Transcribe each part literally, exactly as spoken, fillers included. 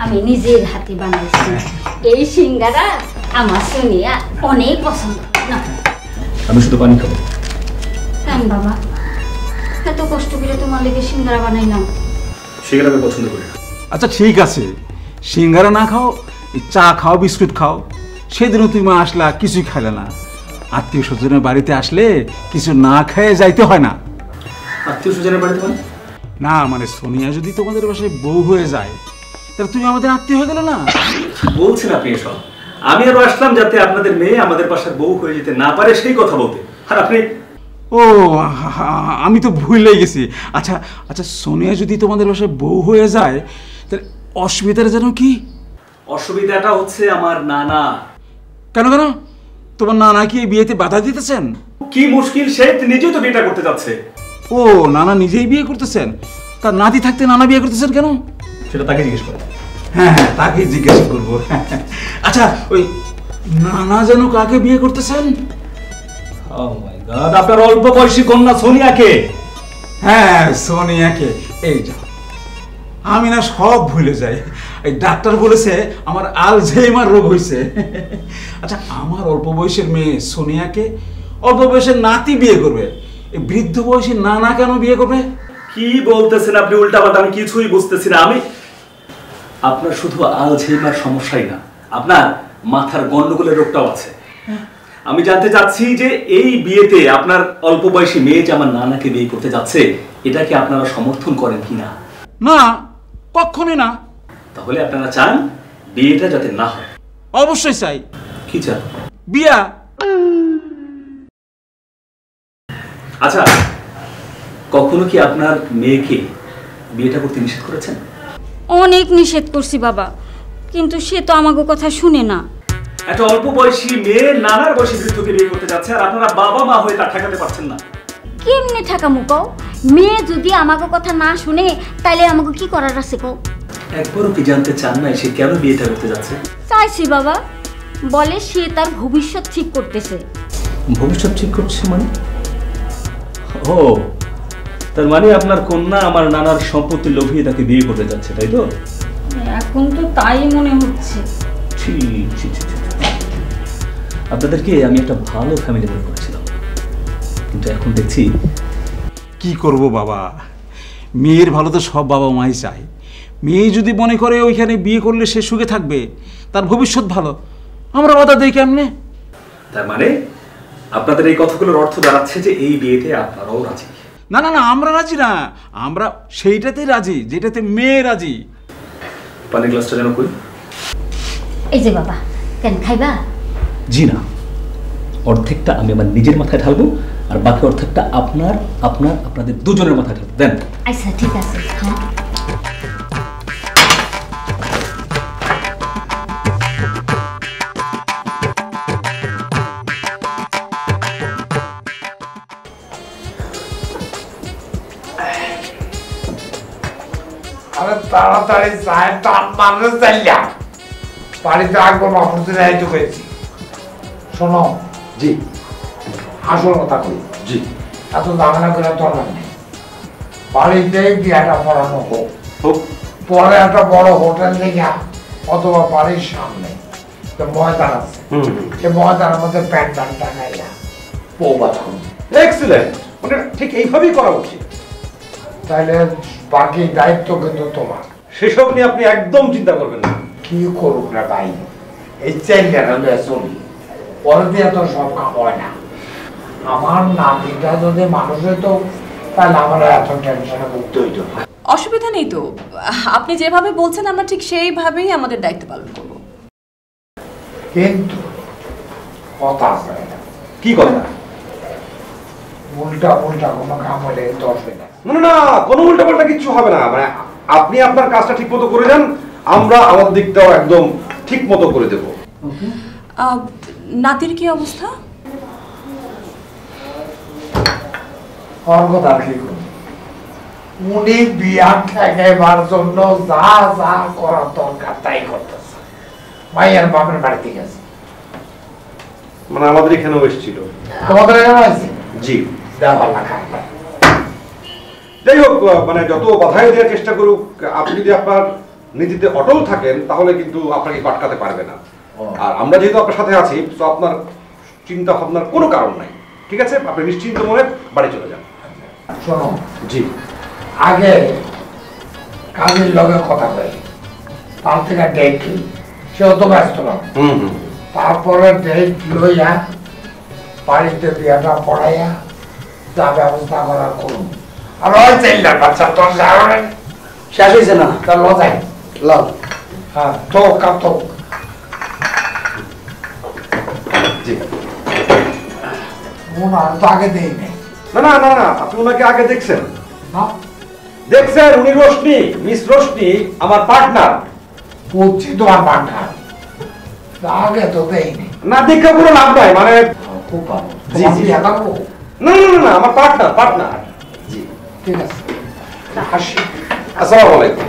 আমি নিজের হাতে বানাইছি। এই সিঙ্গারা আমার সোনিয়া অনেক পছন্দ। না আমি শুধু পানি খাবো। কেন বাবা, এত কষ্ট করে তোমার লেগে সিঙ্গারা বানাইলাম। সিঙ্গারা আমি পছন্দ করি না। আচ্ছা ঠিক আছে, সিঙ্গারা না খাও, চা খাও, বিস্কুট খাও। সেদিনও তুমি আসলা, কিছুই খাইলে না। আত্মীয় স্বজনের বাড়িতে আসলে কিছু না খেয়ে যাইতে হয় না। আত্মীয় স্বজনের বাড়িতে মানে? না মানে সোনিয়া যদি তোমাদের বাসায় বউ হয়ে যায়, তাহলে তুমি আমাদের আত্মীয় হয়ে গেলে না। বলছেন আপনি এসব? আমি আরো আসলাম যাতে আপনাদের মেয়ে আমাদের বাসার বউ হয়ে যেতে না পারে সেই কথা বলতে, আর আপনি? ও আমি তো ভুলেই গেছি। আচ্ছা আচ্ছা, সোনিয়া যদি তোমাদের বাসায় বউ হয়ে যায়, তাহলে অসুবিধাটা যেন কি? অসুবিধাটা হচ্ছে আমার নানা। কেন কেন? তোমার নানা কি এই বিয়েতে বাধা দিতেছেন? কি মুশকিল, সে নিজেই তো বিয়েটা করতে যাচ্ছে। ও নানা নিজেই বিয়ে করতেছেন? তার নাতি থাকতে নানা বিয়ে করতেছেন কেন? সেটা তাকে জিজ্ঞেস করে। হ্যাঁ হ্যাঁ, তাকে জিজ্ঞাসা করবো। আচ্ছা, ওই নানা যেন কাকে বিয়ে করতেছেন? ও মাই গড, আপনার অল্প বয়সী কন্যা সোনিয়াকে। হ্যাঁ সোনিয়াকে। এই যাও, আমি না সব ভুলে যাই। এই ডাক্তার বলেছে আমার আলঝেইমার রোগ হয়েছে। আচ্ছা, আমার অল্প বয়সের মেয়ে সোনিয়াকে অল্প বয়সের নাতি বিয়ে করবে, এই বৃদ্ধ বয়সী নানা কেন বিয়ে করবে? কি বলতেছেন আপনি উল্টাপাল্টা? আমি কিছুই বুঝতেছি না। আমি আপনার শুধু আলঝেইমার সমস্যাই না, আপনার মাথার গন্ডগোলের রোগটাও আছে। আমি জানতে চাচ্ছি যে এই বিয়েতে আপনার অল্প বয়সী মেয়ে যে আমার নানাকে বিয়ে করতে যাচ্ছে, এটাকে আপনারা সমর্থন করেন কিনা? না, কখনোই না। তাহলে আপনারা চান বিয়েটা যাতে না হয়? অবশ্যই চাই। কি চান? বিয়া। আচ্ছা, কখনো কি আপনার মেয়েকে বিয়েটা করতে নিষেধ করেছেন? অনেক নিষেধ করছি বাবা, কিন্তু সে তো আমাকে কথা শুনে না। একটা অল্প বয়সী মেয়ে নানার বয়সী বৃদ্ধকে বিয়ে করতে যাচ্ছে, আর আপনারা বাবা মা হয়ে তা ঠেকাতে পারছেন না। কেমনে ঠেকামু কও? মেয়ে যদি আমাকে কথা না শুনে, তাইলে আমাকে কি করার আছে কও? একবারও কি জানতে চান না সে কেন বিয়েটা করতে যাচ্ছে? চাইছি বাবা, বলে সে তার ভবিষ্যৎ ঠিক করতেছে। ভবিষ্যৎ ঠিক করছে মানে? ও, তার মানে আপনার কন্যা আমার নানার সম্পত্তি লোভিয়ে তাকে বিয়ে করতে যাচ্ছে, তাই তো? এখন তো তাই মনে হচ্ছে। ছি ছি ছি ছি। আপনাদেরকে আমি একটা ভালো ফ্যামিলি মনে করেছিলাম, কিন্তু এখন দেখছি। কি করব বাবা, মেয়ের ভালো তো সব বাবা মাই চায়। মেয়ে যদি মনে করে ওইখানে বিয়ে করলে সে সুখে থাকবে, তার ভবিষ্যৎ ভালো, আমরা বাধা দিই কেমনে? তার মানে আপনাদের এই কথাগুলোর অর্থ দাঁড়াচ্ছে যে এই বিয়েতে আপনারাও রাজি? না না না, আমরা রাজি না। আমরা সেইটাতেই রাজি যেটাতে মেয়ে রাজি। পানির গ্লাসটা যেন কই। এই যে বাবা, কেন খাইবা? জি না, অর্ধেকটা আমি আমার নিজের মাথায় ঢালবো, আর বাকি অর্ধেকটা আপনার আপনার আপনাদের দুজনের মাথায় ঢালবো। দেন। আচ্ছা ঠিক আছে। হ্যাঁ আরে তাড়াতাড়ি চায় টান মারলে চাইলাম বাড়িতে আসবো মাহফুজের আইতে হয়েছি। শোনো, জি আসল কথা কই। জি। এত ঝামেলা করে দরকার নেই, বাড়িতে বিয়েটা পড়ানো হোক। হোক। পরে একটা বড় হোটেল দেখে অথবা বাড়ির সামনে ময়দান আছে, এই ময়দানের মধ্যে প্যান্ট প্যান্ট টাঙাইয়া বউ বাঁধা করবে। এক্সিলেন্ট, মানে ঠিক এইভাবেই করা উচিত। তাইলে বাকি দায়িত্ব কিন্তু তোমার। সেসব নিয়ে আপনি একদম চিন্তা করবেন না। কি করুক না ভাই, এই চাইলে চলি, পরে দিয়ে তো সব কাম হয় না। আমার নাতিটা যদি মানুষ হইতো, তাহলে আমার এত টেনশনে মুক্ত হইতো না। অসুবিধা নেই তো, আপনি যেভাবে বলছেন আমরা ঠিক সেইভাবেই আমাদের দায়িত্ব পালন করব। কিন্তু কথা আছে। কি কথা? উল্টা উল্টা কোনো কাম হলে দরবে না। না না, কোনো উল্টা পাল্টা কিচ্ছু হবে না। মানে আপনি আপনার কাজটা ঠিক মতো করে যান, আমরা আমাদের দিকটাও একদম ঠিক মতো করে দেব। নাতির কি অবস্থা? ওর কথা কি করবো, উনি বিয়া ঠেকাইবার জন্য যা যা করার দরকার তাই করতেছে। মাইয়ার বাপের বাড়িতে গেছে। মানে আমাদের এখানেও এসেছিল। তোমাদের এখানে আছে? জি। দেওয়া না খাই। যাই হোক, মানে যত বাধাই দেওয়ার চেষ্টা করুক, আপনি যদি আপনার নীতিতে অটল থাকেন তাহলে কিন্তু আপনাকে পাটকাতে পারবে না। আর আমরা যেহেতু আপনার সাথে আছি, তো আপনার চিন্তা ভাবনার কোনো কারণ নাই। ঠিক আছে, আপনি নিশ্চিন্ত মনে বাড়ি চলে যান। শোনো, জি, আগে কাজের লগে কথা বলি, তার থেকে ডেট সেও তো ব্যস্ত না। হুম হুম তারপরে ডেট লইয়া বাড়িতে বিয়াটা পড়াইয়া যা ব্যবস্থা করার করুন। আর ওই চেল্লার বাচ্চা তোর যাওয়া শেষ হয়েছে না? তার লজাই লাও। হ্যাঁ তো কাপ জি। মনে হয় তো আগে দেই নাই না না না না, আপনি ওনাকে আগে দেখছেন? না, দেখছেন, উনি রোশনি, মিস রোশনি আমার পার্টনার। বুঝছি তোমার পান্ডা আগে তো দেই নাই। না দেখে কোনো লাভ নাই, মানে খুব ভালো। জি, জি। বিয়া করবো? না না না, আমার পার্টনার পার্টনার জি। ঠিক আছে, আসি। আসসালামু আলাইকুম।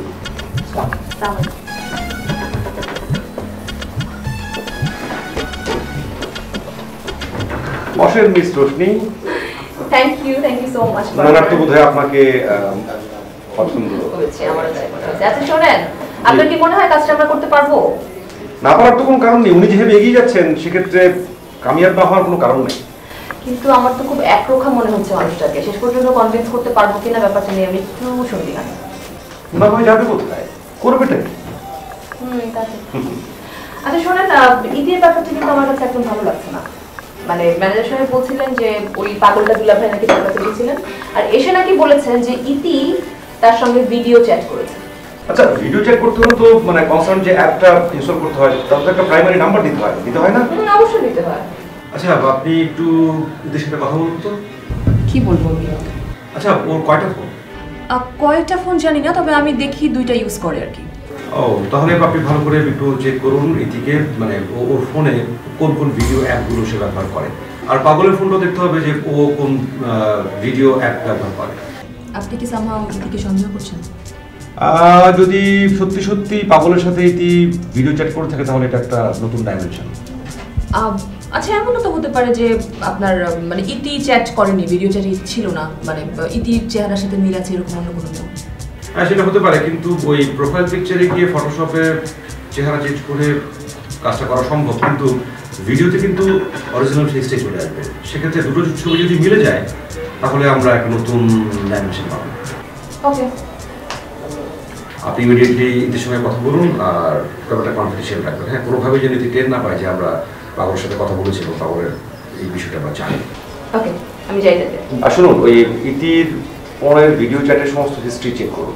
বসেন miss Roshni. Thank you thank you so much. ওনার তো বোধহয় আপনাকে আহ, পছন্দ হয়েছে আমার তাই মনে হচ্ছে। আচ্ছা শোনেন, আপনার কি মনে হয় কাজটা আমরা করতে পারবো? না পারার তো কোনো কারণ নেই। উনি যেভাবে এগিয়ে যাচ্ছেন সেক্ষেত্রে কামিয়াব না হওয়ার কোনো কারণ নেই। কিন্তু আমার তো খুব একরোখা মনে হচ্ছে মানুষটাকে। শেষ পর্যন্ত কনভিন্স করতে পারবো কিনা ব্যাপারটা নিয়ে আমি একটু সন্দিহান। ওনার হয়ে যাবে কোথায়, করবেটা কি? হুম তা ঠিক। আচ্ছা শোনেন, ঈদের ব্যাপারটা কিন্তু আমার কাছে একদম ভালো লাগছে না। মানে ম্যানেজার সাহেব বলছিলেন যে ওই পাগলটা দুলা ভাই নাকি টাকা দিয়েছিলেন, আর এসে নাকি বলেছেন যে ইতি তার সঙ্গে ভিডিও চ্যাট করেছে। আচ্ছা, ভিডিও চেক করতে হলে তো মানে কনসার্ন যে অ্যাপটা ইনস্টল করতে হয়, তার তো একটা প্রাইমারি নাম্বার দিতে হয়, দিতে হয় না? হুম অবশ্যই দিতে হয়। আচ্ছা, আপনি একটু এদের সাথে কথা বলুন তো। কি বলবো আমি? আচ্ছা, ওর কয়টা ফোন? কয়টা ফোন জানি না, তবে আমি দেখি দুইটা ইউজ করে আর কি। ও, তাহলে আপনি ভালো করে একটু চেক করুন এদিকে, মানে ও- ওর ফোনে কোন কোন ভিডিও অ্যাপগুলো সে ব্যবহার করে। আর পাগলের ফোনটাও দেখতে হবে যে ও কোন ভিডিও অ্যাপ ব্যবহার করে। আপনি কি সামহাও ইতিকে সন্দেহ করছেন? আহ, যদি সত্যি সত্যি পাগলের সাথে ইতি ভিডিও চ্যাট করে থাকে তাহলে এটা একটা নতুন ডাইমেনশন। আহ, আচ্ছা এমনও তো হতে পারে যে আপনার আহ, মানে ইতি চ্যাট করেনি, ভিডিও চ্যাট ছিল না, মানে আহ, ইতির চেহারার সাথে মিল আছে এরকম অন্য কোনো কেউ। হ্যাঁ, সেটা হতে পারে, কিন্তু ওই প্রোফাইল পিকচারে গিয়ে ফটোশপে চেহারা চেঞ্জ করে কাজটা করা সম্ভব, কিন্তু ভিডিওতে কিন্তু অরিজিনাল ফেসটাই চলে আসবে। সেক্ষেত্রে দুটো ছবি যদি মিলে যায় তাহলে আমরা একটা নতুন ডাইমেনশন পাবো। ওকে, আপনি ইমিডিয়েটলি এদের সঙ্গে কথা বলুন আর ব্যাপারটা কনফিডেন্সিয়াল রাখবেন। হ্যাঁ, কোনোভাবে যেন এতে টের না পায় যে আমরা পাগলের সাথে কথা বলেছি এবং পাগলের এই বিষয়টা আমরা জানি। ওকে আমি যাই তাহলে। আর শুনুন, ওই ইতির ফোনের ভিডিও চ্যাটের সমস্ত হিস্ট্রি চেক করুন।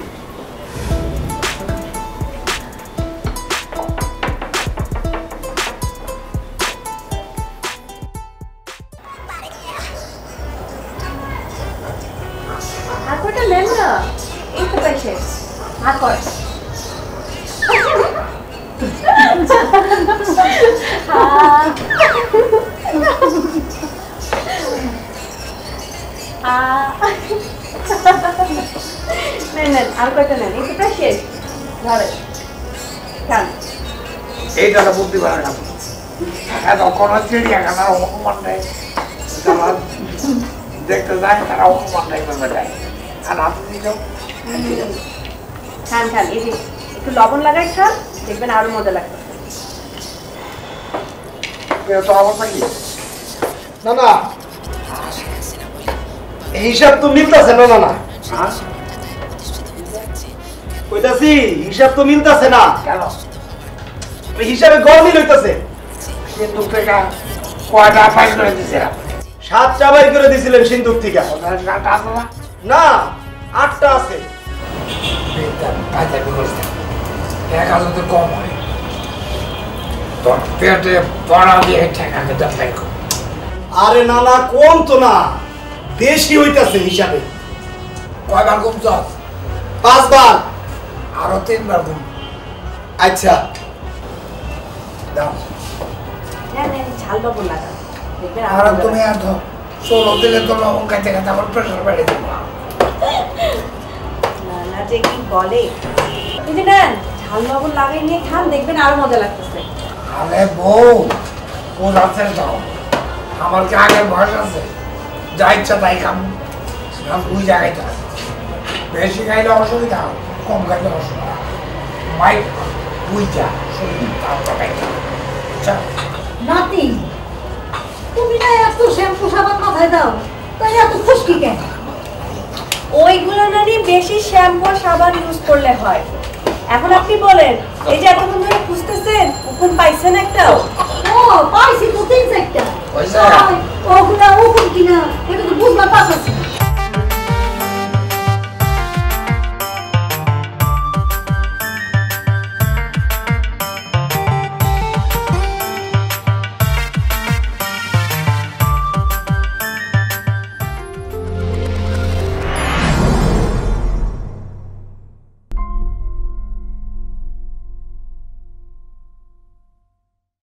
আর কয়টা নেন না, এই তো পাইছে আর কয় নেন নেন আর কয়টা নেন, এই তো প্রায় শেষ। ধরে খান। এইটা তো বুদ্ধি পারে না, এত কোনো চিড়িয়াখানার অপমান নেই, যারা দেখতে যায় তারা অপমান নেই করবে যায়। আর আপনি তো খান খান, এই যে একটু লবণ লাগাই খান, দেখবেন আরো মজা লাগবে। কেউ তো অবস্থা কি না না, হিসাব তো মিলতেছে না। না না কইতাছি, হিসাব তো মিলতেছে না। কেন হিসাবে গরমিল হইতাছে। কিন্তু থেকে কয়টা ফাইল করে দিছে সাতটা বাই করে দিছিলেন সিন্ধুক থেকে। না না, আটটা আছে। টাকা যদি কম হয় তোর পেটে পড়া দিয়ে টাকা খেতে পাইকো। আরে না না, কম তো না, বেশি হইতাছে হিসাবে। কয়বার কমছ? পাঁচবার। আরো তিনবার কম। আচ্ছা দাও। নেন নেন, ঝাল লবণ লাগান, দেখবেন আরো আর মজা তুমি লাগবে। আর ধর ষোলো দিলে তো লবণ খাইতে খাইতে আমার প্রেশার বেড়ে যাবো। না না, যে কি বলে, এই যে নেন ঝাল লবণ লাগাই নিয়ে খান, দেখবেন আরো মজা লাগতেছে। আরে বউ, বোঝাচ্ছে দাও, আমার কি আগের বয়স আছে? যা ইচ্ছা তাই খাম, দুই জায়গায় বেশি খাইলে অসুবিধা, কম খাইলে অসুবিধা। মাইক তুই যা শুনবি তারপর নাতি তুমি না এত শ্যাম্পু সাবান মাথায় দাও তাই এত খুশকি কেন? ওইগুলো নানি বেশি শ্যাম্পু সাবান ইউজ করলে হয়। এখন আপনি বলেন, এই যে এতক্ষণ ধরে খুঁজতেছেন, উকুন পাইছেন একটাও? ও পাইছি তো তিন চারটা। পয়সা ওগুলা উকুন কিনা এটা তো বুঝবার পাচ্ছি।